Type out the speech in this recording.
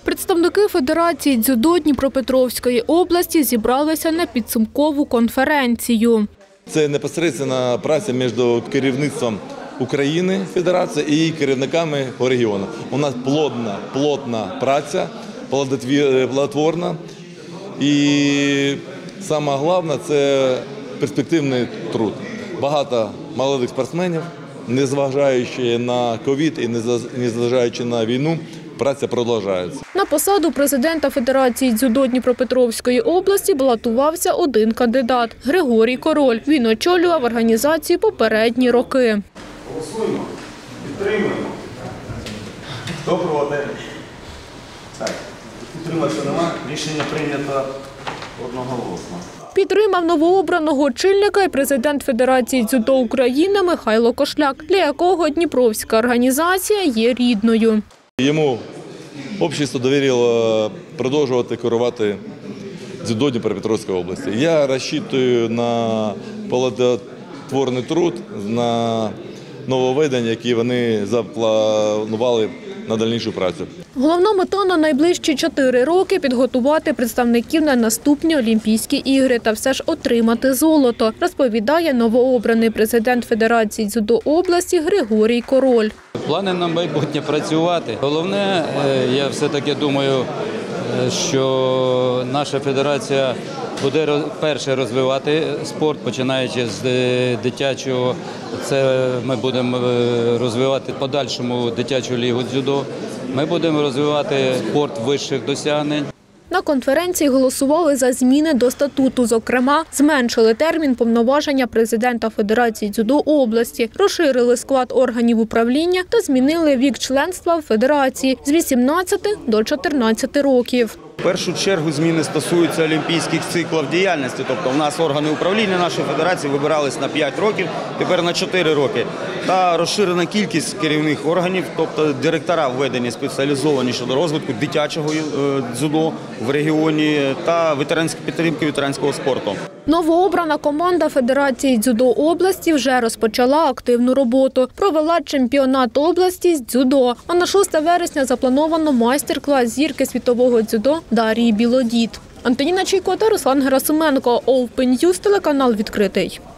Представники Федерації дзюдо Дніпропетровської області зібралися на підсумкову конференцію. Це непосередня праця між керівництвом України, Федерації, і керівниками по регіону. У нас плотна праця, плодотворна. І саме головне – це перспективний труд. Багато молодих спортсменів, незважаючи на ковід і незважаючи на війну, праця продовжується. На посаду президента Федерації дзюдо Дніпропетровської області балотувався один кандидат – Григорій Король. Він очолював організацію попередні роки. Голосуємо, підтримуємо. Хто проти? Так, підтримати нема. Рішення прийнято одноголосно. Підтримав новообраного очільника і президент Федерації дзюдо України Михайло Кошляк, для якого дніпровська організація є рідною. Йому общество довірило продовжувати керувати дзюдо Дніпропетровської області. Я розраховую на плодотворний труд, на нововведення, які вони запланували на дальнішу працю. Головна мета на найближчі 4 роки – підготувати представників на наступні Олімпійські ігри та все ж отримати золото, розповідає новообраний президент Федерації дзюдо області Григорій Король. Плани на майбутнє працювати. Головне, я все-таки думаю, що наша федерація буде перше розвивати спорт, починаючи з дитячого. Це ми будемо розвивати в подальшому дитячу лігу дзюдо. Ми будемо розвивати спорт вищих досягнень. На конференції голосували за зміни до статуту. Зокрема, зменшили термін повноваження президента Федерації дзюдо області, розширили склад органів управління та змінили вік членства в федерації з 18 до 14 років. В першу чергу зміни стосуються олімпійських циклів діяльності. Тобто в нас органи управління нашої федерації вибирались на 5 років, тепер на 4 роки. Та розширена кількість керівних органів, тобто директора введені спеціалізовані щодо розвитку дитячого дзюдо в регіоні та підтримки ветеранського спорту. Новообрана команда Федерації дзюдо області вже розпочала активну роботу. Провела чемпіонат області з дзюдо. А на 6 вересня заплановано майстер-клас зірки світового дзюдо Дарії Білодід. Антоніна Чайко та Руслан Герасименко. Open News, телеканал «Відкритий».